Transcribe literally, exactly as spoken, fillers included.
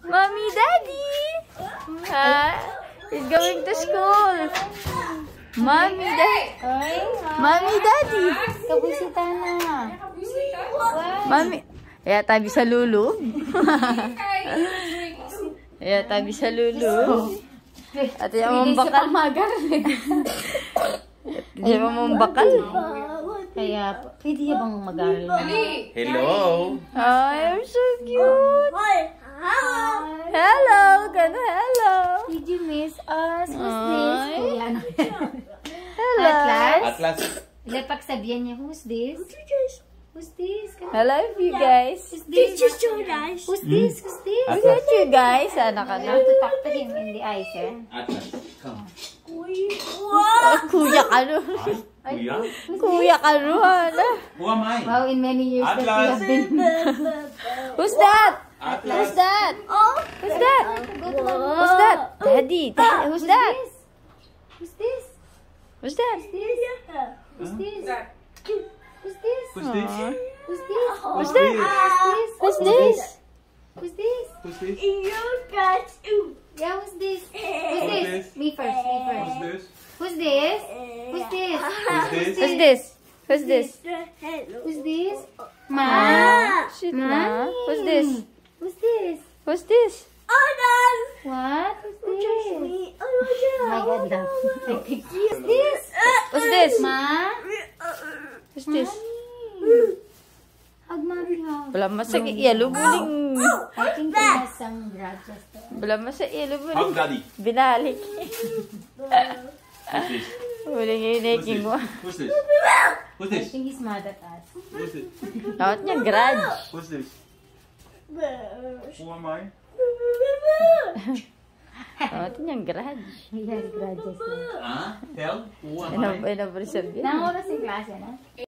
Mommy, Daddy. Ah, he's going to school. Mommy, Daddy. Mommy, Daddy. Kabusita na. Mommy. Kaya tabi sa lulu. Kaya tabi sa lulu. At yung mambakal. Yung mambakal. Kaya, pwede niya bang mag-aral na? Hello. Oh, I'm so cute. Hello. Gano, hello. Did you miss us? Who's Ay. this? Kuya, ano? Hello. Atlas? Atlas. Lepak sabihan niya, who's this? Who's this? Hello, you guys. Who's this? Who's this? Who's this? Look at you guys. Ano ka I na? have to talk to him in the eyes, eh? Atlas. Come. Oh, kuya ka no. Kuya? Kuya ka no. Ano? Who am I? Wow, in many years that we Atlas. have been... Who's that? Atlas. Who's that? Who's that? Who's that? Daddy. Daddy. Who's that? Who's this? Who's that? Who's this? Who's this? Who's this? Who's this? Who's Who's this? Who's that? Who's this? Who's this? Who's this? Yeah, who's this? Who's Who's this? this? Me first, me first. Who's this? Who's this? Who's this? Who's Who's this? this? Who's this? Who's this? Ma? Shit, Ma? ma. Who's this? Who's this? Who's this? What? Who's this? Oh my God, love. Who's this? Who's this? Ma? Who's this? Hug mommy, hug. Wala masa iyalo buling. I think he has some grudges. Wala masa iyalo Hug buling. daddy. Binalik. Who's this? Buling Who's iniking this? mo. Who's this? Who's I this? think he's mad at us. Who's this? Tawat niya grudge. Who's this? Who am I? Tawat niya grudge. He has grudges. Ah? Tell? Who am Ano I? ba na sabihin? Nang oras yung klase, no?